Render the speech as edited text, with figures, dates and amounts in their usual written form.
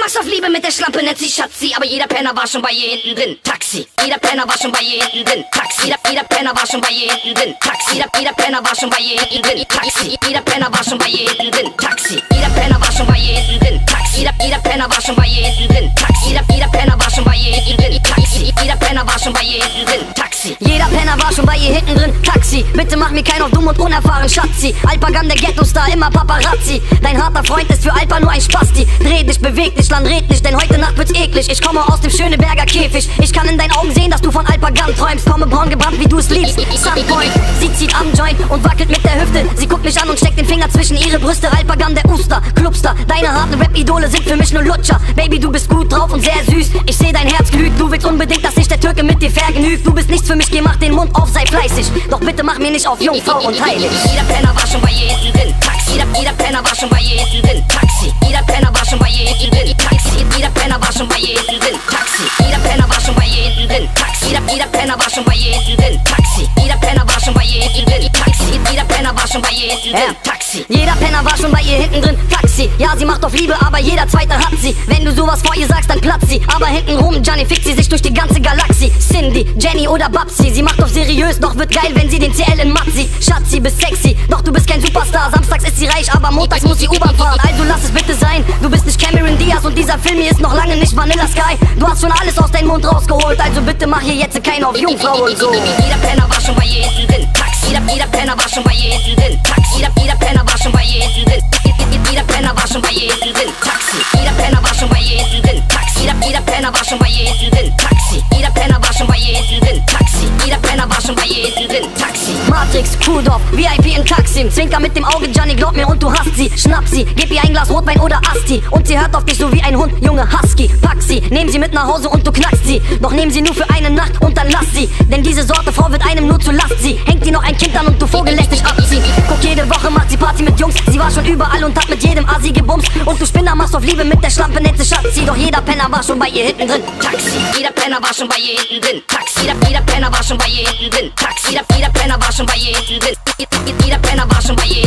machst auf Liebe mit der Schlampe, nennt sich Schatzi. Aber jeder Penner war schon bei ihr hinten drin. Taxi. Jeder Penner war schon bei ihr hinten drin. Taxi. Jeder Penner war schon bei ihr hinten drin. Taxi. Jeder Penner war schon bei ihr hinten drin. Taxi. Jeder Penner war schon bei ihr hinten drin. Taxi. Jeder Penner war schon bei ihr hinten drin. Taxi. Jeder Penner war schon bei ihr hinten drin. Taxi. Jeder Penner war schon bei ihr hinten drin. Taxi. Jeder Penner war schon bei ihr hinten drin. Taxi. Jeder Penner war schon bei ihr hinten drin. Taxi. Bitte mach mir keinen auf dumm und unerfahren, Schatzi. Alpagan, der Ghetto-Star, immer Paparazzi. Dein harter Freund ist für Alpa nur ein Spasti. Dreh dich, beweg dich, Land red nicht, denn heute Nacht wird's eklig. Ich komme aus dem Schöneberger Käfig. Ich kann in deinen Augen sehen, dass du von Alpagan träumst. Komme braun gebrannt, wie du es liebst. Sunpoint. Sie zieht am Joint und wackelt mit der Hüfte. Sie guckt mich an und steckt den Finger zwischen ihre Brüste. Alpagan, der Uster, Clubster. Deine harten Rap-Idole sind für mich nur Lutscher. Baby, du bist gut drauf und sehr süß. Ich seh dein Herz glüht. Du willst unbedingt, dass sich der Türke mit dir vergnügt. Du bist nichts für mich, geh mach den Mund auf, sei fleißig. Doch bitte mach mir nicht auf Jungfrau und heilig. Jeder Penner war schon bei ihr hinten drin. Taxi. Jeder Penner war schon bei ihr hinten drin. Taxi. Jeder Penner war schon bei ihr hinten drin. Taxi. Jeder Penner war schon bei ihr hinten drin. Taxi. Jeder Penner war schon bei ihr hinten drin. Taxi. Jeder Penner war schon bei ihr hinten drin. Taxi. Jeder Penner war schon bei ihr hinten drin. Taxi. Jeder Penner war schon bei ihr hinten drin. Taxi. Jeder Penner war schon bei ihr hinten drin. Taxi. Ja, sie macht auf Liebe, aber jeder Zweite hat sie. Wenn du sowas vor ihr sagst, dann platzt sie. Aber hintenrum, Gianni fickt sie sich durch die ganze Galaxie. Cindy, Jenny oder Babsi. Sie macht auf seriös, doch wird geil, wenn sie den CL in Matt sieht. Schatzi, bist sexy, doch du bist kein Superstar. Samstags ist sie reich, aber montags muss sie U-Bahn fahren. Also lass es bitte sein, du bist nicht Cameron Diaz und dieser Film hier ist noch lange nicht Vanilla Sky. Du hast schon alles aus deinem Mund rausgeholt, also bitte mach hier jetzt keinen auf Jungfrau und so. Jeder Penner war schon bei ihr hinten drin. Taxi. Jeder Penner war schon bei ihr hinten drin. Taxi. Jeder Penner war schon bei ihr hinten drin. Jeder Penner war schon bei ihr hinten drin. Taxi. Jeder Penner war schon bei ihr hinten drin. Taxi. Jeder Penner war schon bei ihr hinten drin. Taxi. Jeder Penner war schon bei ihr hinten drin. Taxi. Jeder Penner war schon bei ihr hinten drin. Taxi. Matrix, Kudorf, VIP in Taksim. Zwinker mit dem Auge, Gianni, glaub mir und du hast sie. Schnapp sie, gib ihr ein Glas Rotwein oder Asti. Und sie hört auf dich so wie ein Hund, Junge Husky. Pack sie, nehm sie mit nach Hause und du knackst sie. Doch nehm sie nur für eine Nacht und dann lass sie. Denn diese Sorte Frau wird einem nur zu Last. Sie hängt dir noch ein Kind an und du Vogel lässt dich abziehen. Guck, jede Woche macht sie Party mit Jungs. Sie war schon überall und hat mit jedem Asi gebumst. Und du Spinner machst auf Liebe mit der Schlampe, nennt sie Schatzi. Doch jeder Penner war schon bei ihr hinten drin. Taxi. Jeder Penner war schon bei ihr hinten drin. Taxi. Jeder Penner war schon bei ihr hinten drin. Taxi. Jeder Penner war schon bei ihr hinten drin. Jeder Penner war schon bei ihr